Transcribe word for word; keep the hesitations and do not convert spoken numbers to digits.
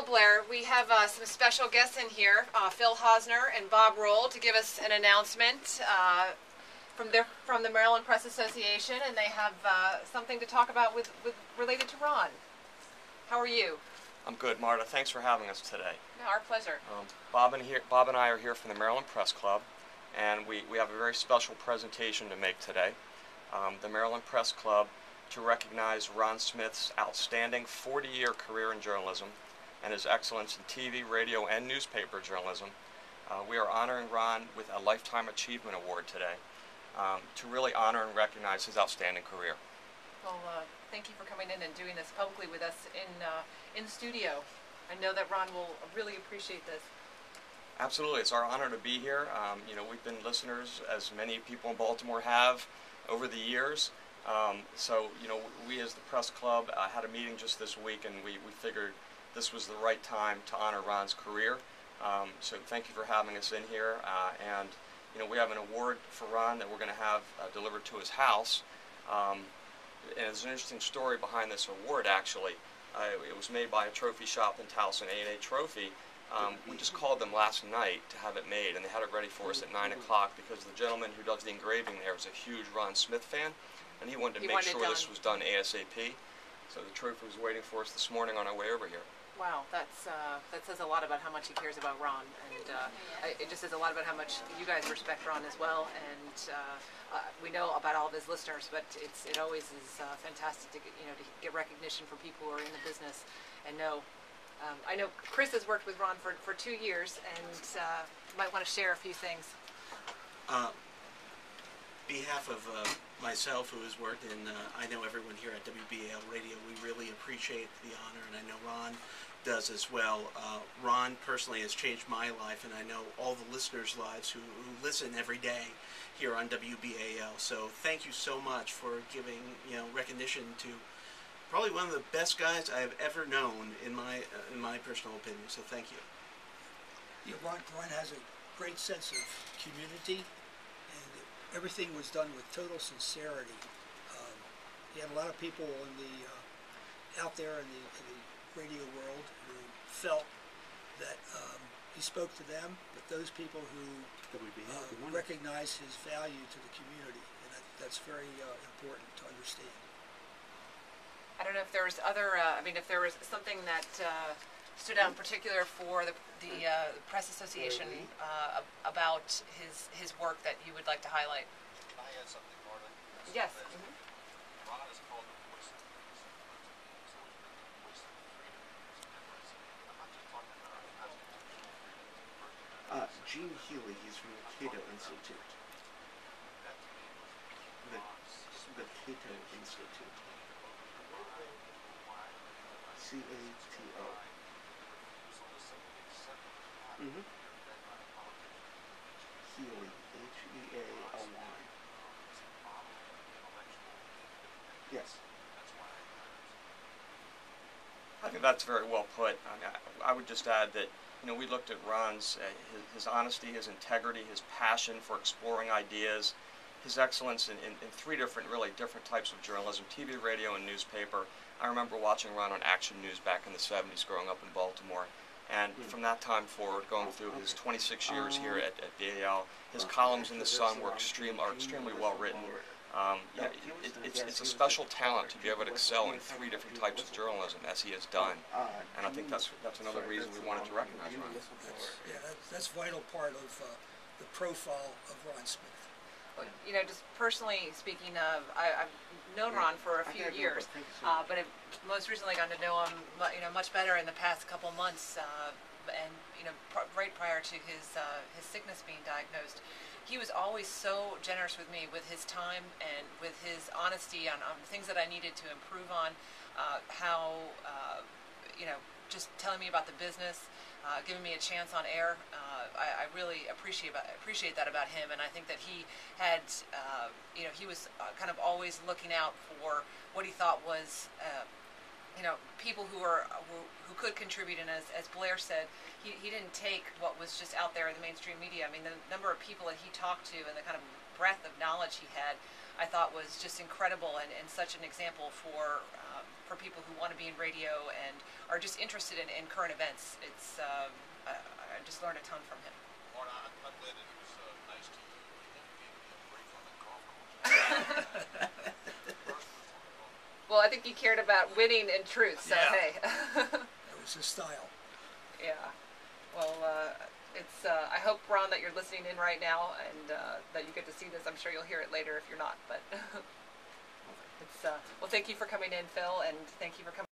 Blair, we have uh, some special guests in here, uh, Phil Hosner and Bob Roll, to give us an announcement uh, from their from the Maryland Press Association, and they have uh, something to talk about with, with related to Ron. How are you? I'm good, Marta. Thanks for having us today. No, our pleasure. Um, Bob and here, Bob and I are here from the Maryland Press Club, and we, we have a very special presentation to make today. Um, the Maryland Press Club, to recognize Ron Smith's outstanding forty-year career in journalism and his excellence in T V, radio, and newspaper journalism. Uh, we are honoring Ron with a Lifetime Achievement Award today um, to really honor and recognize his outstanding career. Well, uh, thank you for coming in and doing this publicly with us in uh, in studio. I know that Ron will really appreciate this. Absolutely, it's our honor to be here. Um, you know, we've been listeners, as many people in Baltimore have, over the years. Um, so, you know, we as the Press Club uh, had a meeting just this week, and we, we figured this was the right time to honor Ron's career. Um, so thank you for having us in here. Uh, and, you know, we have an award for Ron that we're going to have uh, delivered to his house. Um, and there's an interesting story behind this award, actually. Uh, it was made by a trophy shop in Towson, A and A Trophy. Um, we just called them last night to have it made, and they had it ready for us at nine o'clock because the gentleman who does the engraving there is a huge Ron Smith fan, and he wanted to He make wanted sure it this was done ASAP. So the trophy was waiting for us this morning on our way over here. Wow, that's uh, that says a lot about how much he cares about Ron, and uh, it just says a lot about how much you guys respect Ron as well. And uh, uh, we know about all of his listeners, but it's it always is uh, fantastic to get, you know, to get recognition for people who are in the business and know. Um, I know Chris has worked with Ron for for two years, and uh, might want to share a few things. Uh, behalf of uh, myself, who has worked, and uh, I know everyone here at W B A L Radio, we really appreciate the honor, and I know Ron does as well. Uh, Ron personally has changed my life, and I know all the listeners' lives who, who listen every day here on W B A L. So thank you so much for giving, you know, recognition to probably one of the best guys I have ever known, in my uh, in my personal opinion. So thank you. Yeah, Ron, Ron has a great sense of community, and everything was done with total sincerity. Um, he had a lot of people in the uh, out there in the, in the radio world who felt that um, he spoke to them, but those people who uh, recognize his value to the community, and that, that's very uh, important to understand. I don't know if there was other. Uh, I mean, if there was something that uh, stood out in particular for the the uh, Press Association uh, about his his work that you would like to highlight. Can I add something, Marta? Yes. So Mm-hmm. Ron is called the voice of the so it's been the voice of freedom and difference. I'm not just talking about our constitutional freedom. Uh, Gene Healy, he's from the Cato Institute. That to me was The, Ron's the Cato Institute. C A T O. Mm-hmm. Healy, H E A L Y. Yes. I think that's very well put. I, mean, I, I would just add that, you know, we looked at Ron's, uh, his, his honesty, his integrity, his passion for exploring ideas, his excellence in, in, in three different, really different types of journalism, T V, radio, and newspaper. I remember watching Ron on Action News back in the seventies growing up in Baltimore. And from that time forward, going through his twenty-six years here at, at B A L, his columns in the Sun were extreme, are extremely well written. Um, you know, it, it's, it's a special talent to be able to excel in three different types of journalism, as he has done. And I think that's that's another reason we wanted to recognize Ron. That's, yeah, that's, that's a vital part of uh, the profile of Ron Smith. You know, just personally speaking, of, I, I've known Ron for a few years, uh, but I've most recently gotten to know him, you know, much better in the past couple months, uh, and you know, pr right prior to his uh, his sickness being diagnosed, he was always so generous with me with his time and with his honesty on, on things that I needed to improve on, uh, how uh, you know, just telling me about the business. Uh, giving me a chance on air. Uh, I, I really appreciate appreciate that about him, and I think that he had, uh, you know, he was uh, kind of always looking out for what he thought was, uh, you know, people who are who, who could contribute. And as, as Blair said, he, he didn't take what was just out there in the mainstream media. I mean, the number of people that he talked to and the kind of breadth of knowledge he had, I thought was just incredible and, and such an example for um, for people who want to be in radio and are just interested in, in current events. It's um, I, I just learned a ton from him. Martin, I, I'm glad that he was uh, nice to you and gave me a break on that golf course. Well, I think he cared about winning and truth, so Yeah. hey. That was his style. Yeah. Well, uh, it's. Uh, I hope, Ron, that you're listening in right now and uh, that you get to see this. I'm sure you'll hear it later if you're not. But it's. Uh, well, thank you for coming in, Phil, and thank you for coming.